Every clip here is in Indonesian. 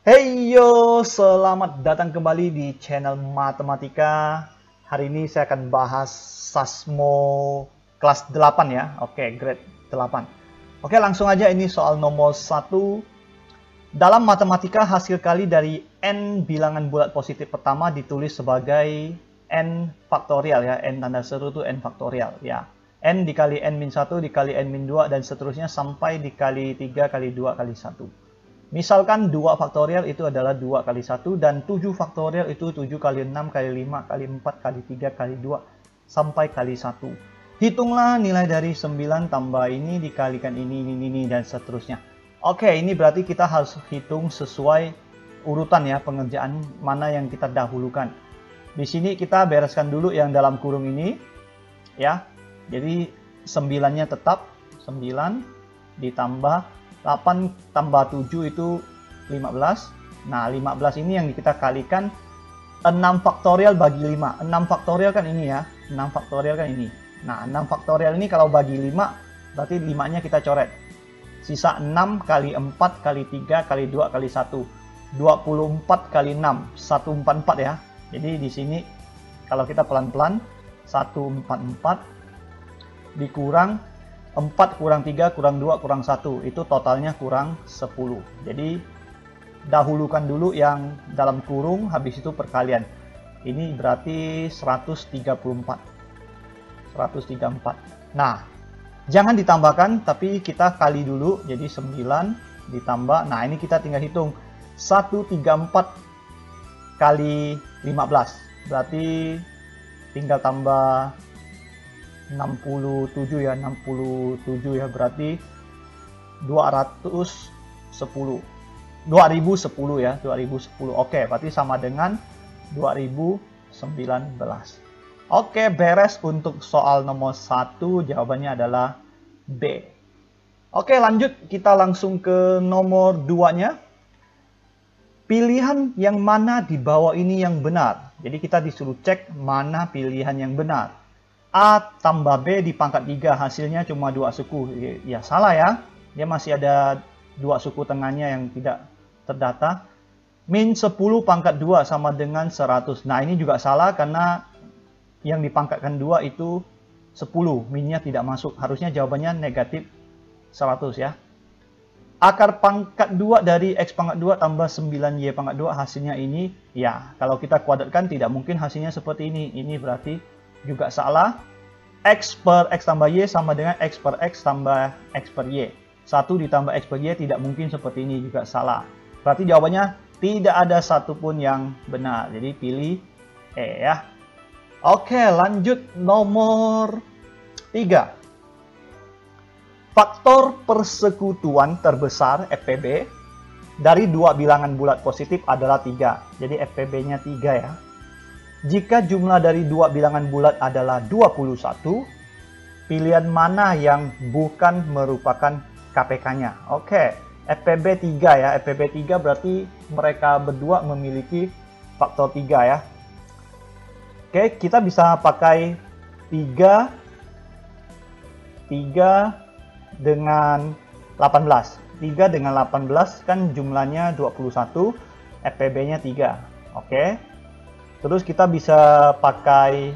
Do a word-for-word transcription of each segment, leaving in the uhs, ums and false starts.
Hey yo, selamat datang kembali di channel Matematika. Hari ini saya akan bahas Sasmo kelas delapan ya. Oke, grade delapan. Oke, langsung aja ini soal nomor satu. Dalam matematika, hasil kali dari n bilangan bulat positif pertama ditulis sebagai n faktorial ya. N tanda seru itu n faktorial ya. N dikali n min satu dikali n min dua dan seterusnya sampai dikali tiga kali dua kali satu. Misalkan dua faktorial itu adalah dua kali satu dan tujuh faktorial itu tujuh kali enam kali lima kali empat kali tiga kali dua sampai kali satu. Hitunglah nilai dari sembilan tambah ini dikalikan ini, ini, ini, dan seterusnya. Oke, ini berarti kita harus hitung sesuai urutan ya, pengerjaan mana yang kita dahulukan. Di sini kita bereskan dulu yang dalam kurung ini ya. Jadi sembilannya tetap sembilan ditambah delapan tambah tujuh itu lima belas. Nah, lima belas ini yang kita kalikan enam faktorial bagi lima. enam faktorial kan ini ya. enam faktorial kan ini. Nah, enam faktorial ini kalau bagi lima, berarti lima-nya kita coret. Sisa enam kali empat kali tiga kali dua kali satu. dua puluh empat kali enam, seratus empat puluh empat ya. Jadi di sini kalau kita pelan-pelan, seratus empat puluh empat dikurang empat kurang tiga kurang dua kurang satu, itu totalnya kurang sepuluh. Jadi dahulukan dulu yang dalam kurung, habis itu perkalian. Ini berarti seratus tiga puluh empat. seratus tiga puluh empat. Nah, jangan ditambahkan tapi kita kali dulu. Jadi sembilan ditambah. Nah, ini kita tinggal hitung. seratus tiga puluh empat kali lima belas. Berarti tinggal tambah enam puluh tujuh ya, enam puluh tujuh ya, berarti dua ratus sepuluh. dua ribu sepuluh ya, dua ribu sepuluh. Oke, berarti sama dengan dua ribu sembilan belas. Oke, beres untuk soal nomor satu, jawabannya adalah B. Oke, lanjut kita langsung ke nomor dua-nya. Pilihan yang mana di bawah ini yang benar? Jadi kita disuruh cek mana pilihan yang benar. A tambah B di pangkat tiga, hasilnya cuma dua suku. Ya salah ya, dia masih ada dua suku tengahnya yang tidak terdata. Min sepuluh pangkat dua sama dengan seratus. Nah, ini juga salah karena yang dipangkatkan dua itu sepuluh, minnya tidak masuk. Harusnya jawabannya negatif seratus ya. Akar pangkat dua dari X pangkat dua tambah sembilan Y pangkat dua, hasilnya ini. Ya, kalau kita kuadratkan tidak mungkin hasilnya seperti ini. Ini berarti juga salah. X per X tambah Y sama dengan X per X tambah X per Y. satu ditambah X per Y tidak mungkin seperti ini, juga salah. Berarti jawabannya tidak ada satupun yang benar. Jadi pilih E ya. Oke, lanjut nomor tiga. Faktor persekutuan terbesar F P B dari dua bilangan bulat positif adalah tiga. Jadi F P B-nya tiga ya. Jika jumlah dari dua bilangan bulat adalah dua puluh satu, pilihan mana yang bukan merupakan K P K-nya? Oke, F P B tiga ya. F P B tiga berarti mereka berdua memiliki faktor tiga ya. Oke, kita bisa pakai tiga, tiga dengan delapan belas. tiga dengan delapan belas kan jumlahnya dua puluh satu, F P B-nya tiga. Oke. Terus kita bisa pakai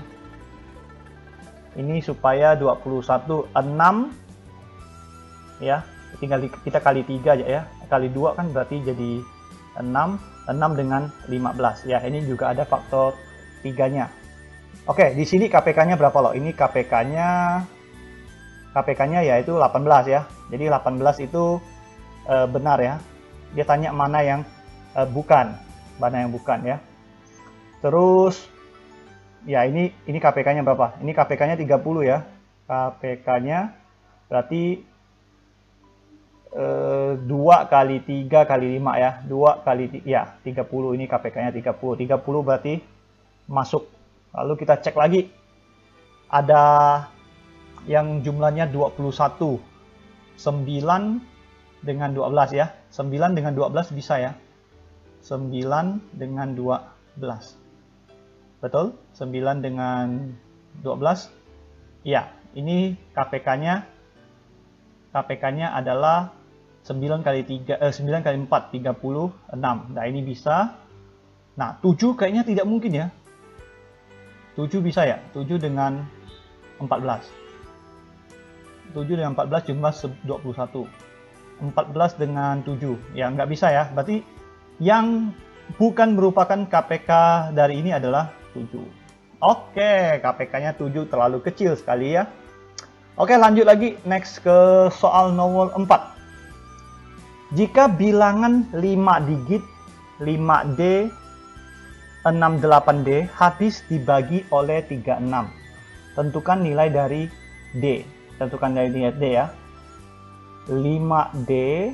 ini supaya dua puluh satu, enam ya, tinggal kita kali tiga aja ya, kali dua kan berarti jadi enam, enam dengan lima belas ya, ini juga ada faktor tiga-nya. Oke, di sini K P K-nya berapa loh? Ini K P K-nya K P K-nya yaitu delapan belas ya, jadi delapan belas itu e, benar ya. Dia tanya mana yang e, bukan, mana yang bukan ya. Terus ya ini ini K P K-nya berapa? Ini K P K-nya tiga puluh ya. K P K-nya berarti eh, dua kali tiga kali lima ya. dua kali ya tiga puluh, ini K P K-nya tiga puluh. tiga puluh berarti masuk. Lalu kita cek lagi. Ada yang jumlahnya dua puluh satu. sembilan dengan dua belas ya. sembilan dengan dua belas bisa ya. sembilan dengan dua belas. Betul? sembilan dengan dua belas. Ya, ini K P K-nya K P K-nya adalah sembilan kali tiga, eh, sembilan kali empat, tiga puluh enam. Nah, ini bisa. Nah, tujuh kayaknya tidak mungkin ya. tujuh bisa ya? tujuh dengan empat belas. tujuh dengan empat belas jumlah dua puluh satu. empat belas dengan tujuh. Ya, nggak bisa ya. Berarti yang bukan merupakan K P K dari ini adalah tujuh. Oke, K P K-nya tujuh terlalu kecil sekali ya. Oke, lanjut lagi. Next ke soal nomor empat. Jika bilangan lima digit, lima D, enam delapan D habis dibagi oleh tiga puluh enam. Tentukan nilai dari D. Tentukan nilai D ya. lima D,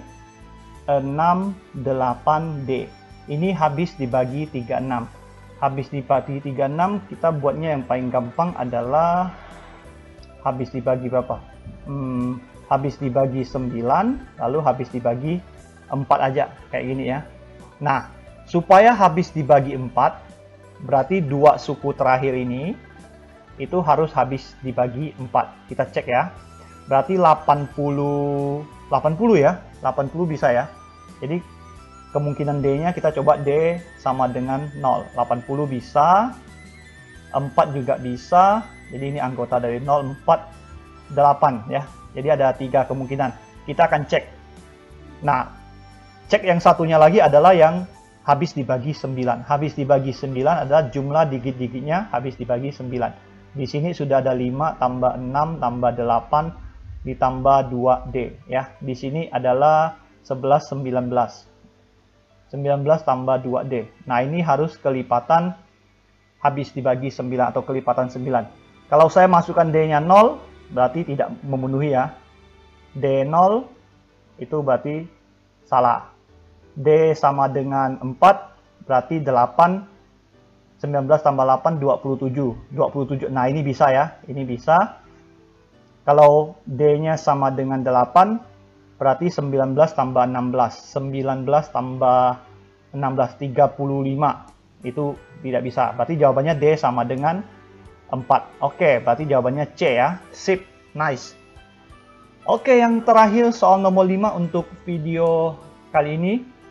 enam delapan D. Ini habis dibagi tiga puluh enam. Habis dibagi tiga puluh enam, kita buatnya yang paling gampang adalah habis dibagi berapa? Hmm, habis dibagi sembilan, lalu habis dibagi empat aja. Kayak gini ya. Nah, supaya habis dibagi empat, berarti dua suku terakhir ini itu harus habis dibagi empat. Kita cek ya. Berarti delapan puluh, delapan puluh ya. delapan puluh bisa ya. Jadi kemungkinan D-nya kita coba D sama dengan nol. delapan puluh bisa. empat juga bisa. Jadi ini anggota dari nol, empat, delapan ya. Jadi ada tiga kemungkinan. Kita akan cek. Nah, cek yang satunya lagi adalah yang habis dibagi sembilan. Habis dibagi sembilan adalah jumlah digit-digitnya habis dibagi sembilan. Di sini sudah ada lima tambah enam tambah delapan ditambah dua D ya. Di sini adalah sebelas, sembilan belas. sembilan belas tambah dua D. Nah, ini harus kelipatan habis dibagi sembilan atau kelipatan sembilan. Kalau saya masukkan D-nya nol, berarti tidak memenuhi ya. D nol itu berarti salah. D sama dengan empat, berarti delapan. sembilan belas tambah delapan, dua puluh tujuh. dua puluh tujuh. Nah, ini bisa ya. Ini bisa. Kalau D-nya sama dengan delapan, berarti sembilan belas tambah enam belas. sembilan belas tambah enam belas, tiga puluh lima. Itu tidak bisa. Berarti jawabannya D sama dengan empat. Oke, berarti jawabannya C ya. Sip. Nice. Oke, yang terakhir soal nomor lima untuk video kali ini.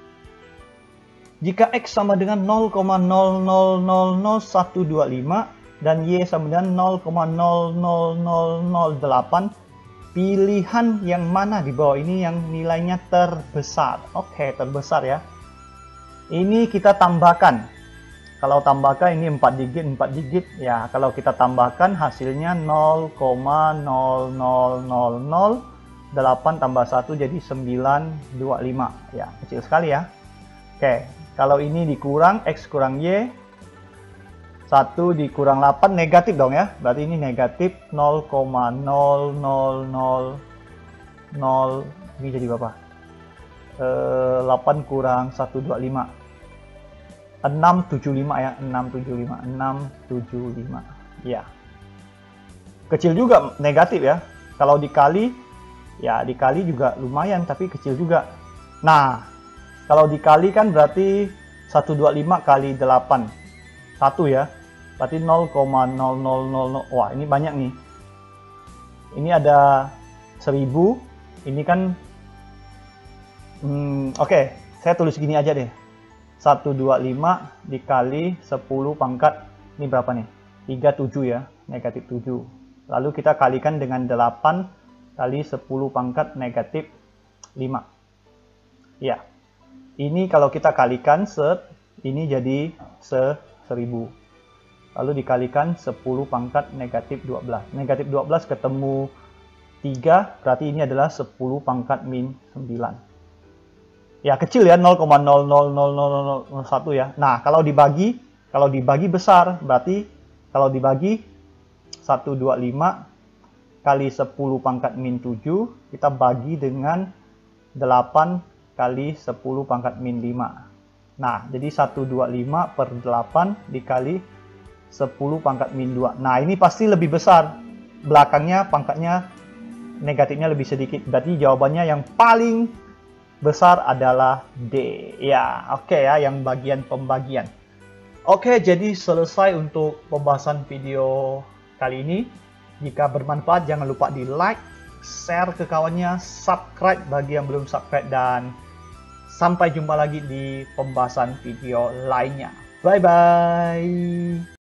Jika X sama dengan nol koma nol nol nol nol satu dua lima dan Y sama dengan nol koma nol nol nol nol delapan, pilihan yang mana di bawah ini yang nilainya terbesar? Oke, terbesar ya. Ini kita tambahkan. Kalau tambahkan ini empat digit, empat digit. Ya, kalau kita tambahkan hasilnya nol koma nol nol nol nol delapan tambah satu jadi sembilan dua lima. Ya, kecil sekali ya. Oke, kalau ini dikurang X kurang Y, satu dikurang delapan, negatif dong ya. Berarti ini negatif nol koma nol nol nol nol. Ini jadi berapa? Eh, delapan kurang seratus dua puluh lima. enam tujuh lima ya. enam tujuh lima. enam tujuh lima. Ya. Kecil juga negatif ya. Kalau dikali, ya dikali juga lumayan, tapi kecil juga. Nah, kalau dikali kan berarti seratus dua puluh lima kali delapan. satu ya. Berarti nol koma nol nol nol nol. Wah, ini banyak nih. Ini ada seribu. Ini kan hmm, oke, okay. Saya tulis gini aja deh. seratus dua puluh lima dikali sepuluh pangkat. Ini berapa nih? tiga puluh tujuh ya. Negatif tujuh. Lalu kita kalikan dengan delapan kali sepuluh pangkat negatif lima. Ya. Ini kalau kita kalikan set, ini jadi se seribu. Lalu dikalikan sepuluh pangkat negatif dua belas. Negatif dua belas ketemu tiga, berarti ini adalah sepuluh pangkat min sembilan. Ya, kecil ya, nol koma nol nol nol nol nol satu ya. Nah, kalau dibagi, kalau dibagi besar, berarti kalau dibagi seratus dua puluh lima kali sepuluh pangkat min tujuh, kita bagi dengan delapan kali sepuluh pangkat min lima. Nah, jadi seratus dua puluh lima per delapan dikali sepuluh pangkat min dua. Nah, ini pasti lebih besar. Belakangnya pangkatnya negatifnya lebih sedikit. Berarti jawabannya yang paling besar adalah D. Ya, oke okay ya, yang bagian pembagian. Oke, okay, jadi selesai untuk pembahasan video kali ini. Jika bermanfaat, jangan lupa di like, share ke kawannya, subscribe bagi yang belum subscribe, dan sampai jumpa lagi di pembahasan video lainnya. Bye bye.